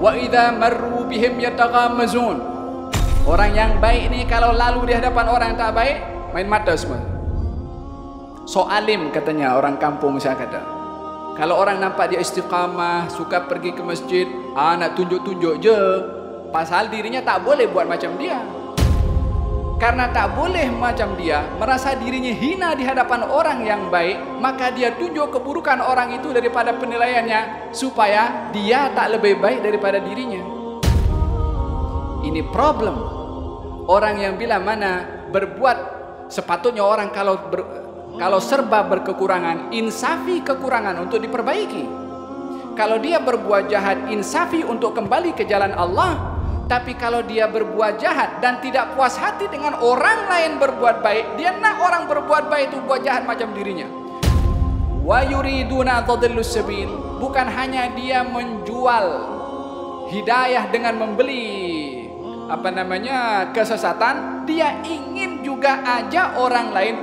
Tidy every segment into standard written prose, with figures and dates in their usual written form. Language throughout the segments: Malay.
Wa idza marru bihim yataghamazun. Orang yang baik ni kalau lalu di hadapan orang yang tak baik, main mata semua. So alim katanya orang kampung saya kata. Kalau orang nampak dia istiqamah, suka pergi ke masjid, nak tunjuk-tunjuk je. Pasal dirinya tak boleh buat macam dia. Karena tak boleh macam dia, merasa dirinya hina di hadapan orang yang baik, maka dia tunjuk keburukan orang itu daripada penilaiannya, supaya dia tak lebih baik daripada dirinya. Ini problem. Orang yang bila mana berbuat, sepatutnya orang kalau serba berkekurangan, insafi kekurangan untuk diperbaiki. Kalau dia berbuat jahat, insafi untuk kembali ke jalan Allah. Tapi kalau dia berbuat jahat dan tidak puas hati dengan orang lain berbuat baik, dia nak orang berbuat baik itu buat jahat macam dirinya. Wa yuriduna tadillus sabil. Bukan hanya dia menjual hidayah dengan membeli kesesatan, dia ingin juga ajak orang lain.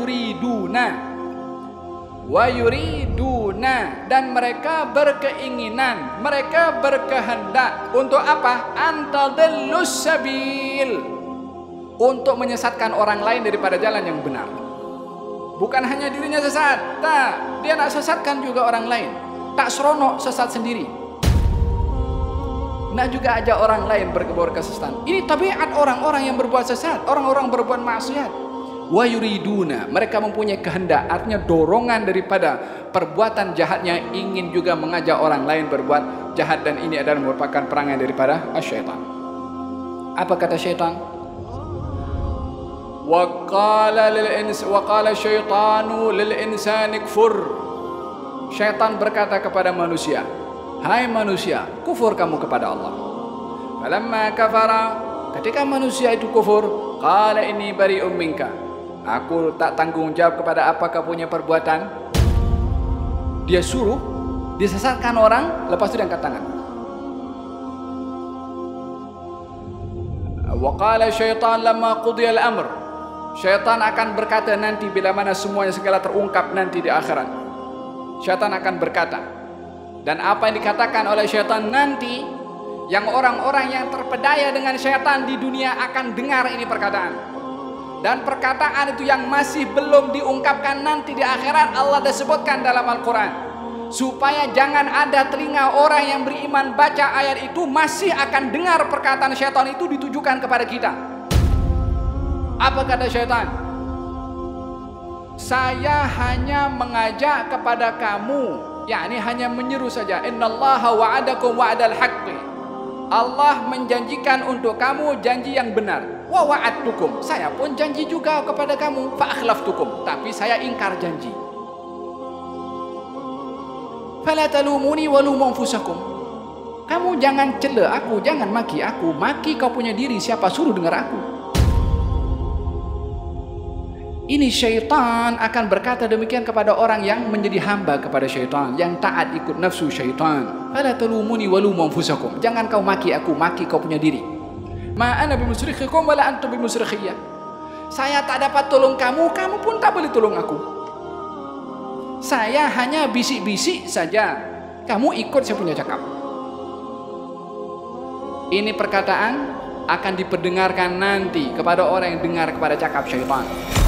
Wa yuriduna, dan mereka berkeinginan, mereka berkehendak untuk apa? Antadillus sabil, untuk menyesatkan orang lain daripada jalan yang benar. Bukan hanya dirinya sesat, tak, dia nak sesatkan juga orang lain. Tak seronok sesat sendiri, nak juga ajak orang lain berbuat kesesatan. Ini tabiat orang-orang yang berbuat sesat, orang-orang berbuat maksiat. Wa yuriduna, mereka mempunyai kehendak, artinya dorongan daripada perbuatan jahatnya, ingin juga mengajak orang lain berbuat jahat, dan ini adalah merupakan perangai daripada syaitan. Apa kata syaitan? Wa qala syaitanu lil insani kfur. Syaitan berkata kepada manusia, hai manusia, kufur kamu kepada Allah. Falamma kafara, ketika manusia itu kufur, qala inni bari'um minka, aku tak tanggung jawab kepada apa kau punya perbuatan. Dia suruh, disesatkan orang, lepas itu dia angkat tangan. Wa qala syaitan lamma qudiya al-amr. Syaitan akan berkata nanti bila mana semuanya segala terungkap nanti di akhirat. Syaitan akan berkata. Dan apa yang dikatakan oleh syaitan nanti, yang orang-orang yang terpedaya dengan syaitan di dunia akan dengar ini perkataan. Dan perkataan itu yang masih belum diungkapkan nanti di akhirat, Allah dah sebutkan dalam Al-Quran, supaya jangan ada telinga orang yang beriman baca ayat itu masih akan dengar perkataan syaitan itu ditujukan kepada kita. Apa kata syaitan? Saya hanya mengajak kepada kamu, yakni hanya menyeru saja. Innallaha wa'adakum wa'adal haqqi. Allah menjanjikan untuk kamu janji yang benar. Wa wa'adtukum, saya pun janji juga kepada kamu. Fa akhlaftukum, tapi saya ingkar janji. Fala talumuni wa lumu anfusakum. Kamu jangan cela aku, jangan maki aku. Maki kau punya diri, siapa suruh dengar aku? Ini syaitan akan berkata demikian kepada orang yang menjadi hamba kepada syaitan, yang taat ikut nafsu syaitan. Fala talumuni wa lumu anfusakum. Jangan kau maki aku, maki kau punya diri. Ma ana bimusrikhikum wala antum bimusrikhiyya. Saya tak dapat tolong kamu, kamu pun tak boleh tolong aku. Saya hanya bisik-bisik saja, kamu ikut saya punya cakap. Ini perkataan akan diperdengarkan nanti kepada orang yang dengar kepada cakap syaitan.